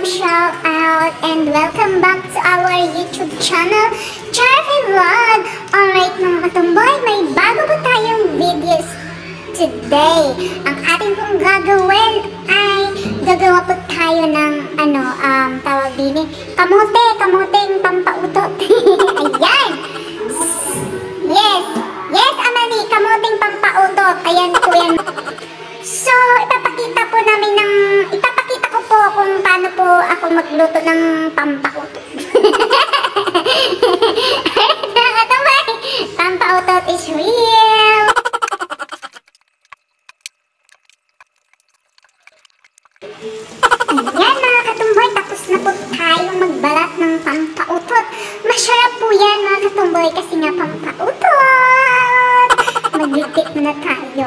shout out and welcome back to our YouTube channel, Charlie Vlog. Alright mga katomboy, may bago po tayong videos today. Ang ating pong gagawin ay gagawa po tayo ng tawag din kamoteng pampautot. Ayan! Yes, amane, kamoteng pampautot. Ayan po yan. So, ipapakita ko po kung paano po ako magluto ng pampautot. Pampautot is real! Ayan mga katumboy, tapos na po tayong magbalat ng pampautot. Masarap po yan mga katumboy kasi nga pampautot. Maglutik na tayo.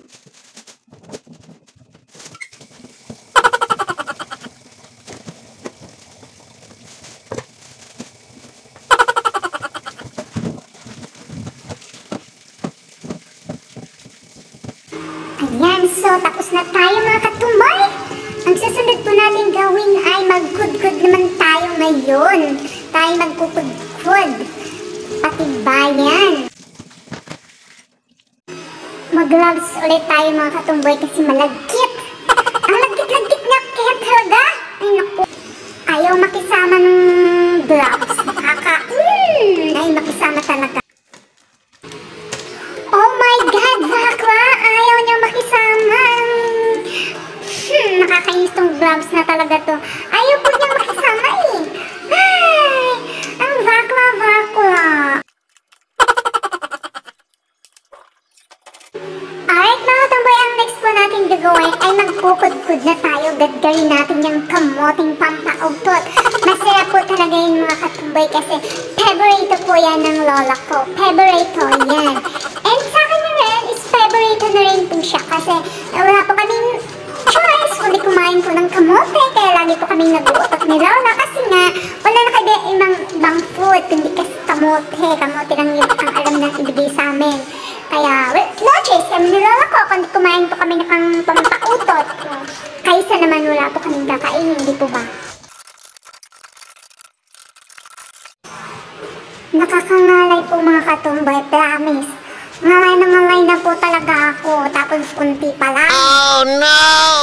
Ayan, so tapos na tayo mga katumboy. Ang susunod po natin gawin ay magkudkod naman tayo ngayon. Tayo magkukudkod. Patibayan. Mag-gloves ulit tayo mga katumboy kasi malagkit. Ang lagkit-lagkit niya kaya talaga. Ay naku. Ayaw makisama ng gloves. Ay makisama talaga. Oh my God, bakla! Ayaw niya makisama. Nakakainis tong gloves na talaga to. Ayaw po niya makisama eh. Ay, ang bakla. Alright mga katumboy, ang next po natin gagawin ay magkukudkod na tayo. Gadgarin natin yung kamoting pampautot. Masarap po talaga yun mga katumboy kasi paborito po yan ng lola ko. Paborito yan. And sa akin na rin is paborito na rin po siya kasi wala po kaming choice kundi kumain po ng kamote. Kaya lagi po kaming nag-uutot ni lola kasi nga wala na kayo ibang food kundi kasi kamote. Kamote lang yung ang alam na ibigay sa amin. Kaya, no choice kami ni lola ko kundi kumain po kami ng pampautot. Kaysa naman wala po kaming kakainin, hindi po ba? Nakakangalay po mga katumboy, promise. Ngalay na po talaga ako, tapos kunti pa lang. Oh no!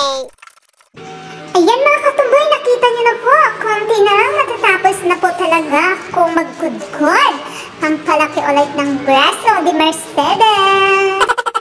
Ayan mga katumboy, nakita niyo na po, kunti na lang natatapos na po talaga kung magkudkod. Ang palaki ulit ng braso de Mercedes.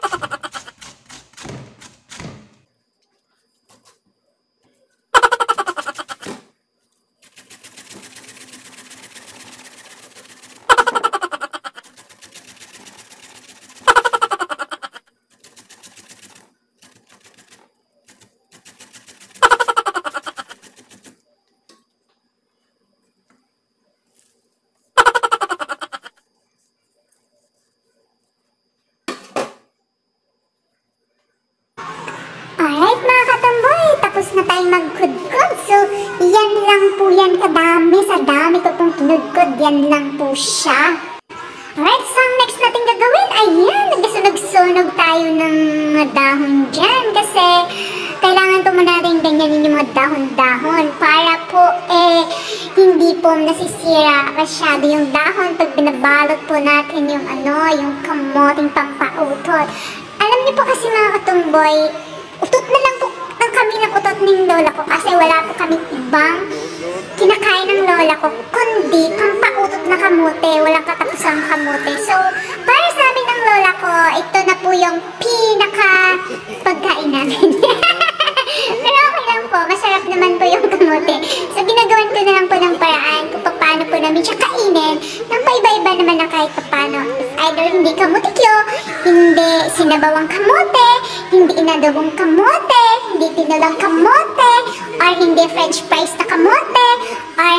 Alright mga katamboy, tapos na tayo magkudkod. So, yan lang po yan kadami. Sa dami ko pong kinudkod, yan lang po siya. Alright, so ang next natin gagawin, ayan, nagsunog-sunog tayo ng mga dahon dyan. Kasi, kailangan po muna natin ganyanin yung mga dahon-dahon para po, hindi po nasisira masyado yung dahon pag binabalot po natin yung yung kamoting pampautot. Alam niyo po kasi mga katumboy, utot na lang po ang kami ng utot ng lola ko kasi wala po kami ibang kinakain ng lola ko kundi pampautot na kamote, walang katapusang kamote. So, para sa amin ng lola ko, ito na po yung pinaka pagkain namin. Pero okay lang po, masarap naman po yung kamote. So, ginagawan ko na lang po ng paraan kung paano po namin siya kainin ng paiba-iba naman na kahit paano. Either hindi kamotikyo, hindi sinabawang kamote, hindi inadobong kamote, hindi tinulang kamote, or hindi french fries na kamote, or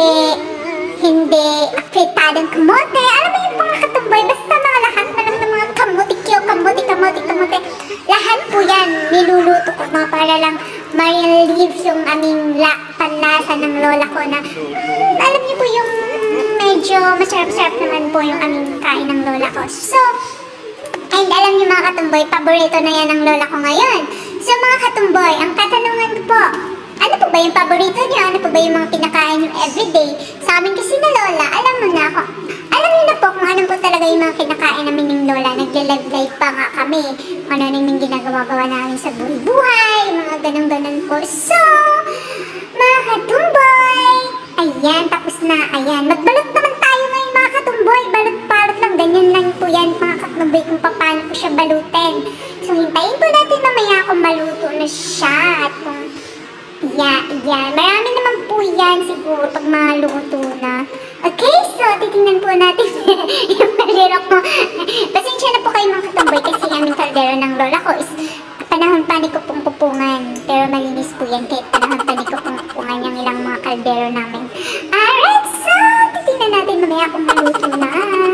hindi akritadong kamote. Alam mo yung mga katumboy, basta mga lahat na lang ng mga kamotikyo, kamote. Lahat po yan, niluluto ko na para lang ma-relieve yung aming panlasa ng lola ko na alam niyo po yung medyo masarap-sarap naman po yung aming kain ng lola ko. So, and alam niyo mga katumboy, paborito na yan ng lola ko ngayon. So mga katumboy, ang katanungan ko po, ano po ba yung paborito paborito niyo? Ano po ba yung mga kinakain niyo everyday? Sa amin kasi na lola, alam mo na ako. Alam niyo na po kung ano po talaga yung mga kinakain namin ng lola. Nagle-live pa nga kami. Ano namin ginagawa-gawa namin sa buhay-buhay. Mga ganun-ganun po. So, mga katomboy, ayan, tapos na. Ayan, magbalot naman tayo ngayon mga katomboy. Balot-balot lang. Ganyan lang po yan mga katomboy kung paano ko siya balutin. So, hintayin po natin mamaya kung maluto na siya. At kung, yan. Marami naman po yan siguro pag maluto na. Okay, so, titingnan po natin yung malirok mo. Pasensya na po kayo mga katomboy kasi aming kaldero ng lola ko is panahon pa ni ko pong pupungan. Pero malinis po yan kahit panahon pa ni ko pong pupungan yung ilang mga kaldero namin. Alright, so, titingnan natin mamaya kung maluto na.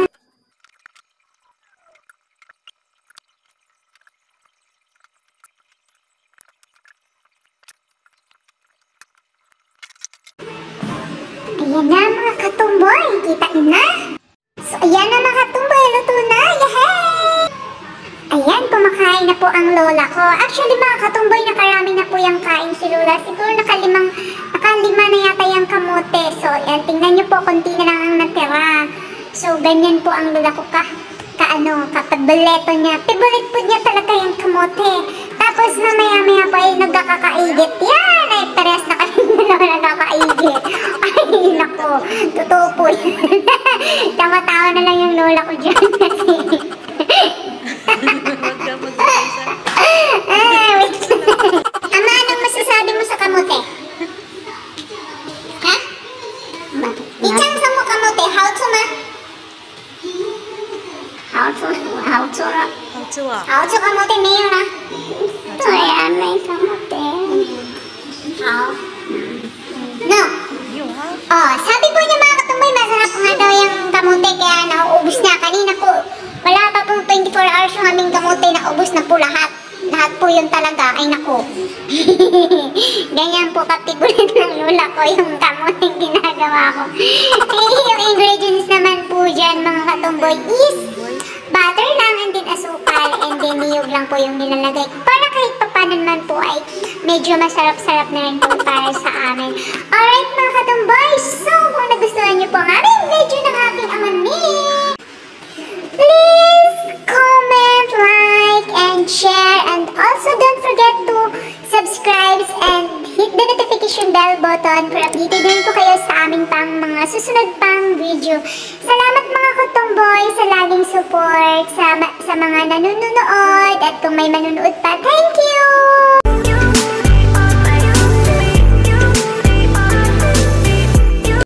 Ayan na mga katomboy, kita nyo na. So ayan na mga katomboy, luto na, yehey! Ayan, kumakain na po ang lola ko. Actually mga katomboy, nakarami na po yung kain si lola. Siguro nakalima na yata yung kamote. So ayan, tingnan nyo po, konti na lang ang natira. So ganyan po ang lola ko kapag boleto niya. Favorite po niya talaga yung kamote. Tapos mamaya po ay nagkakakaigit. Yan! Ay, pares na kami na nagkakaigit. Ay, nako. Totoo po yan. Tawa-tawa na lang yung lola ko dyan kasi. Wait. Ama, anong masasabi mo sa kamote? Ha? Ichang sa mo kamote. How to ma? How to kamote mayo na. Ayan, may kamote. No. Oh, sabi po niya mga katomboy, masarap nga daw yung kamote kaya nauubos na. Kanina po, wala pa pong 24 hours yung aming kamote, naubos na po lahat. Lahat po yun talaga, ay nako. Ganyan po kapigulit ng lola ko yung kamote ginagawa ko. Yung ingredients naman po dyan mga katomboy is butter lang and then asukal and then niyog lang po yung nilalagay ko. Para kahit paano naman po ay medyo masarap-sarap na rin po para sa amin. Alright mga katomboy, so kung nagustuhan niyo po ang aming video ng aking amane, please comment, like, and share, and also don't forget to subscribe and hit the notification bell button para updated din po kayo sa aming pang mga susunod pang video. Salamat mga katomboy sa laging support, sa mga nanonood, at kung may manonood pa, thank you!